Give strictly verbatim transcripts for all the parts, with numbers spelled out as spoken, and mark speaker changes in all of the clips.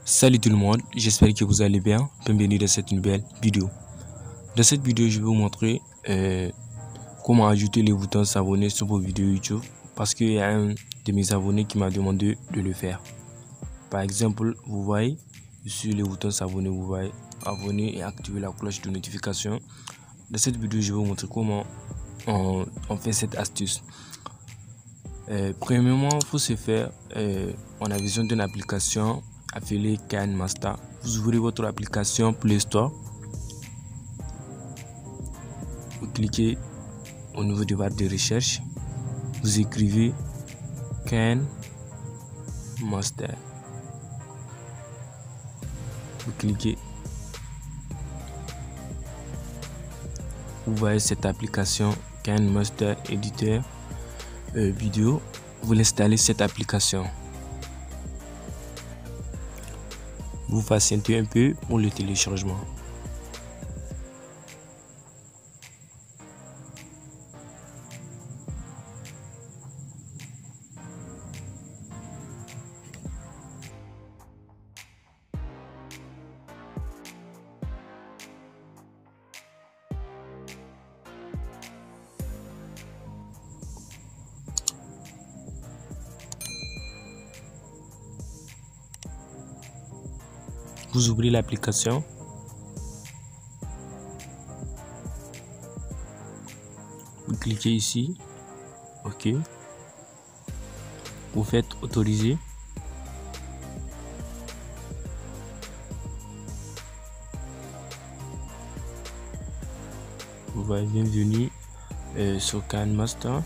Speaker 1: Salut tout le monde, j'espère que vous allez bien. Bienvenue dans cette nouvelle vidéo. Dans cette vidéo, je vais vous montrer euh, comment ajouter les boutons s'abonner sur vos vidéos YouTube parce qu'il y a un de mes abonnés qui m'a demandé de le faire. Par exemple, vous voyez sur les boutons s'abonner, vous voyez abonner et activer la cloche de notification. Dans cette vidéo, je vais vous montrer comment on, on fait cette astuce. Euh, premièrement, il faut se faire, euh, on a besoin d'une application appelée KineMaster. Vous ouvrez votre application Play Store. Vous cliquez au niveau de barre de recherche. Vous écrivez KineMaster. Vous cliquez. Vous voyez cette application KineMaster éditeur euh, vidéo. Vous installez cette application. Vous patientez un peu pour le téléchargement. Vous ouvrez l'application. Vous cliquez ici. OK. Vous faites autoriser. Vous voyez bienvenue euh, sur KineMaster.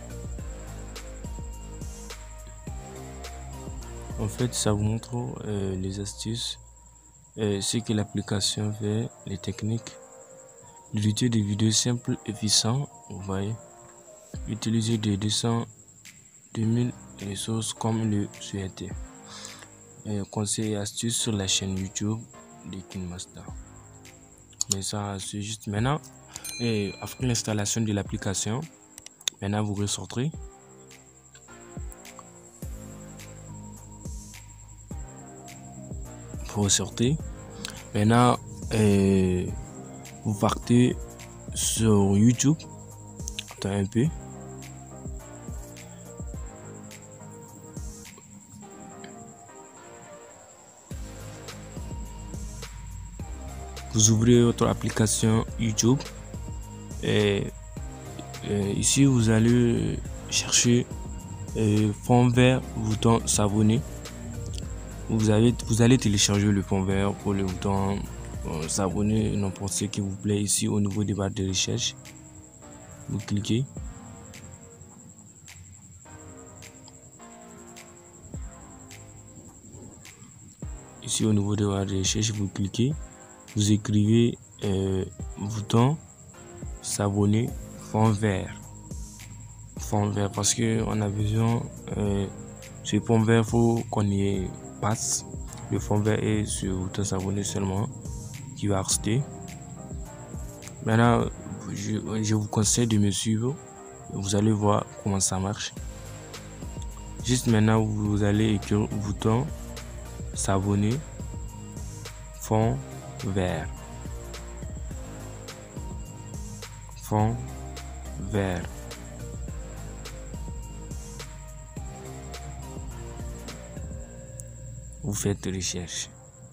Speaker 1: En fait, ça vous montre euh, les astuces. Euh, ce que l'application fait, les techniques, l'éditeur des vidéos simples et puissant. Vous voyez, utiliser des deux cents deux mille ressources comme le souhaitez. Euh, conseils et astuces sur la chaîne YouTube de KineMaster. Mais ça, c'est juste maintenant. Et après l'installation de l'application, maintenant vous ressortez. Vous ressortez. Maintenant, euh, vous partez sur YouTube. Attends un peu. Vous ouvrez votre application YouTube. Et, et ici, vous allez chercher euh, fond vert, bouton s'abonner. Vous, avez, vous allez télécharger le fond vert pour le bouton euh, s'abonner, n'importe ce qui vous plaît. Ici au niveau des barres de recherche, vous cliquez. Ici au niveau des barres de recherche, vous cliquez. Vous écrivez euh, bouton s'abonner fond vert. Fond vert parce que on a besoin euh, ce fond vert, faut qu'on y passe. Le fond vert est sur bouton s'abonner seulement qui va rester. Maintenant, je, je vous conseille de me suivre. Vous allez voir comment ça marche. Juste maintenant, vous allez écrire bouton s'abonner fond vert. Fond vert. Vous faites recherche.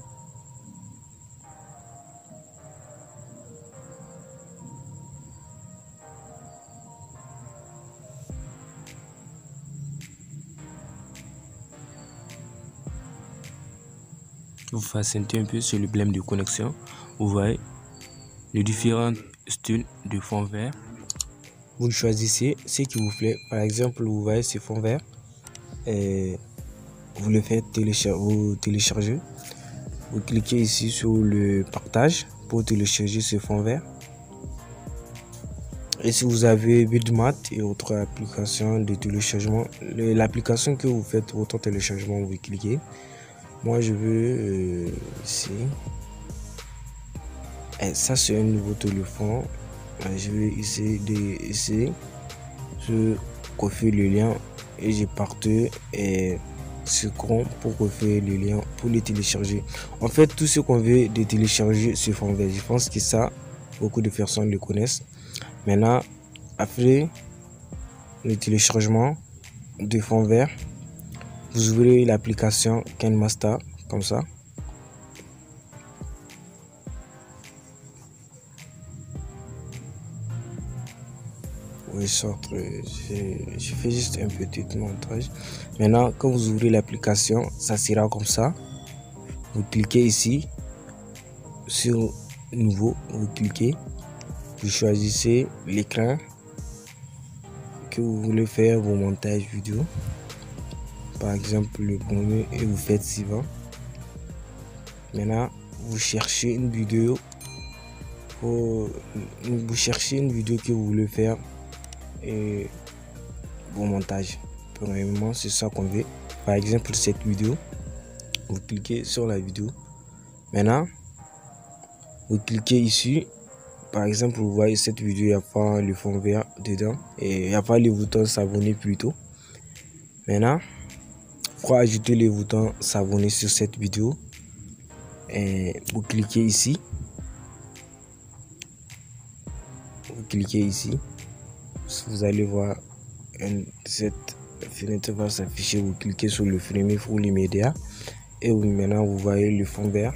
Speaker 1: Vous patientez un peu sur le problème de connexion. Vous voyez les différents styles de fond vert. Vous choisissez ce qui vous plaît. Par exemple, vous voyez ce fond vert. Et vous le faites télécharger, vous téléchargez. Vous cliquez ici sur le partage pour télécharger ce fond vert. Et si vous avez Bitmat et autre application de téléchargement, l'application que vous faites votre téléchargement, vous cliquez. Moi, je veux euh, ici. Et ça, c'est un nouveau téléphone. Je vais essayer de essayer. Je confie le lien et je partais et sur Chrome pour refaire le lien pour les télécharger. En fait, tout ce qu'on veut de télécharger ce fond vert, je pense que ça, beaucoup de personnes le connaissent. Maintenant, après le téléchargement de fond vert, vous ouvrez l'application KineMaster comme ça. Oui, sorte, je fais juste un petit montage. Maintenant, quand vous ouvrez l'application, ça sera comme ça. Vous cliquez ici sur nouveau, vous cliquez, vous choisissez l'écran que vous voulez faire vos montages vidéo. Par exemple, le premier, et vous faites suivant. Maintenant, vous cherchez une vidéo. Vous cherchez une vidéo que vous voulez faire et vos montages. Premièrement, c'est ça qu'on veut. Par exemple, cette vidéo, vous cliquez sur la vidéo. Maintenant, vous cliquez ici. Par exemple, vous voyez cette vidéo, il n'y a pas le fond vert dedans et il n'y a pas le bouton s'abonner plutôt. Maintenant, pour ajouter le bouton s'abonner sur cette vidéo, et vous cliquez ici. Vous cliquez ici. Vous allez voir une, cette fenêtre va s'afficher. Vous cliquez sur le premier pour l'immédiat et vous, maintenant vous voyez le fond vert.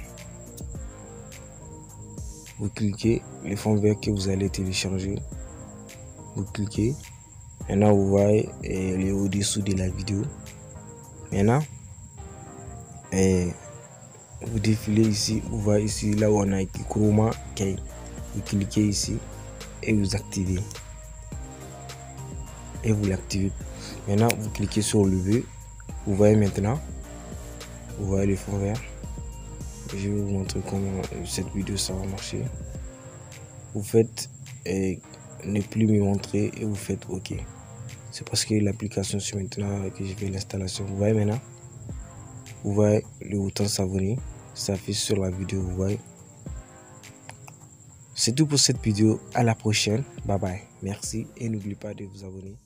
Speaker 1: Vous cliquez le fond vert que vous allez télécharger. Vous cliquez. Maintenant vous voyez eh, le au-dessous de la vidéo. Maintenant eh, vous défilez ici. Vous voyez ici là où on a écrit Chroma Key. Vous cliquez ici et vous activez. Et vous l'activez. Maintenant vous cliquez sur le V. Vous voyez maintenant. Vous voyez le fond vert. Je vais vous montrer comment cette vidéo ça va marcher. Vous faites et ne plus me montrer et vous faites OK. C'est parce que l'application c'est maintenant que je fais l'installation. Vous voyez maintenant. Vous voyez le bouton s'abonner. Ça affiche sur la vidéo. Vous voyez. C'est tout pour cette vidéo. À la prochaine. Bye bye. Merci et n'oubliez pas de vous abonner.